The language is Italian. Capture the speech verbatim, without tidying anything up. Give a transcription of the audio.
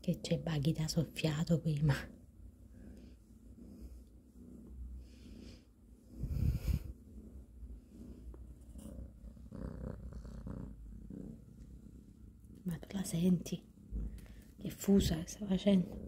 Che c'è Baghi da soffiato prima. Ma tu la senti? Che fusa che sta facendo?